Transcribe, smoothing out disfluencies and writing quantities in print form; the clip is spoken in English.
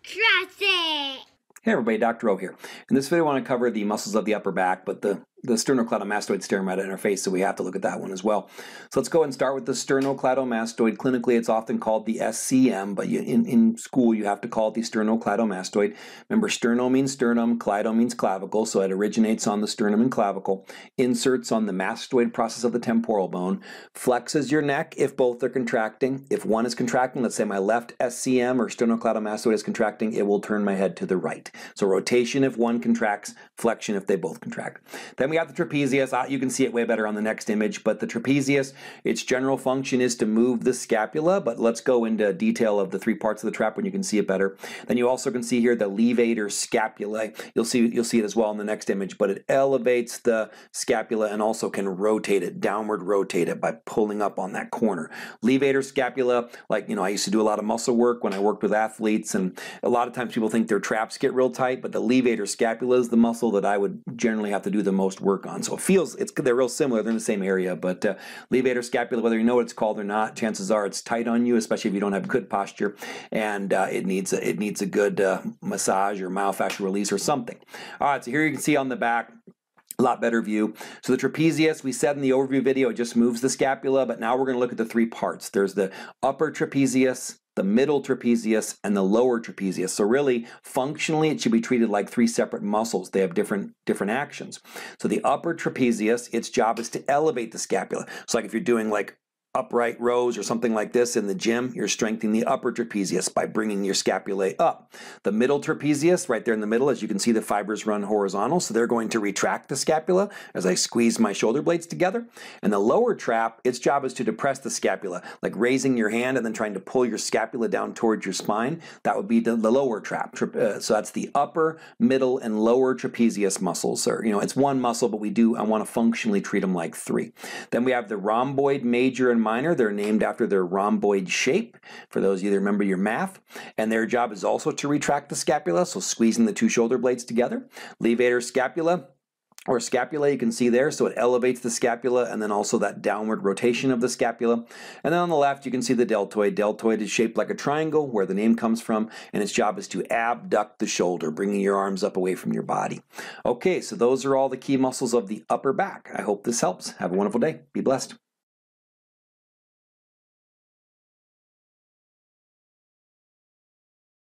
Trust it! Hey everybody, Dr. O here. In this video I want to cover the muscles of the upper back, but the sternocleidomastoid staring right at our face, so we have to look at that one as well. So let's go ahead and start with the sternocleidomastoid. Clinically, it's often called the SCM, but in school you have to call it the sternocleidomastoid. Remember, sterno means sternum, cleido means clavicle, so it originates on the sternum and clavicle, inserts on the mastoid process of the temporal bone, flexes your neck if both are contracting. If one is contracting, let's say my left SCM or sternocleidomastoid is contracting, it will turn my head to the right. So rotation if one contracts, flexion if they both contract. Then we have the trapezius. You can see it way better on the next image, but the trapezius, its general function is to move the scapula, but let's go into detail of the three parts of the trap when you can see it better. Then you also can see here the levator scapulae. You'll see it as well in the next image, but it elevates the scapula and also can rotate it, downward rotate it by pulling up on that corner. Levator scapula, like, I used to do a lot of muscle work when I worked with athletes, and a lot of times people think their traps get real tight, but the levator scapula is the muscle that I would generally have to do the most work on. So they're real similar, they're in the same area, but levator scapula, whether you know what it's called or not, chances are it's tight on you, especially if you don't have good posture, and it needs a good massage or myofascial release or something. All right, so here you can see on the back, a lot better view. So the trapezius, we said in the overview video, it just moves the scapula, but now we're going to look at the three parts. There's the upper trapezius, the middle trapezius, and the lower trapezius. So really, functionally, it should be treated like three separate muscles. They have different actions. So the upper trapezius, its job is to elevate the scapula. So like if you're doing like upright rows or something like this in the gym, you're strengthening the upper trapezius by bringing your scapulae up. The middle trapezius, right there in the middle, as you can see, the fibers run horizontal, so they're going to retract the scapula as I squeeze my shoulder blades together. And the lower trap, its job is to depress the scapula, like raising your hand and then trying to pull your scapula down towards your spine. That would be the lower trap. So that's the upper, middle, and lower trapezius muscles. Or, it's one muscle, but I want to functionally treat them like three. Then we have the rhomboid major and minor. They're named after their rhomboid shape, for those of you that remember your math. And their job is also to retract the scapula, so squeezing the two shoulder blades together. Levator scapula, or scapula, you can see there, so it elevates the scapula and then also that downward rotation of the scapula. And then on the left, you can see the deltoid. Deltoid is shaped like a triangle, where the name comes from, and its job is to abduct the shoulder, bringing your arms up away from your body. Okay, so those are all the key muscles of the upper back. I hope this helps. Have a wonderful day. Be blessed.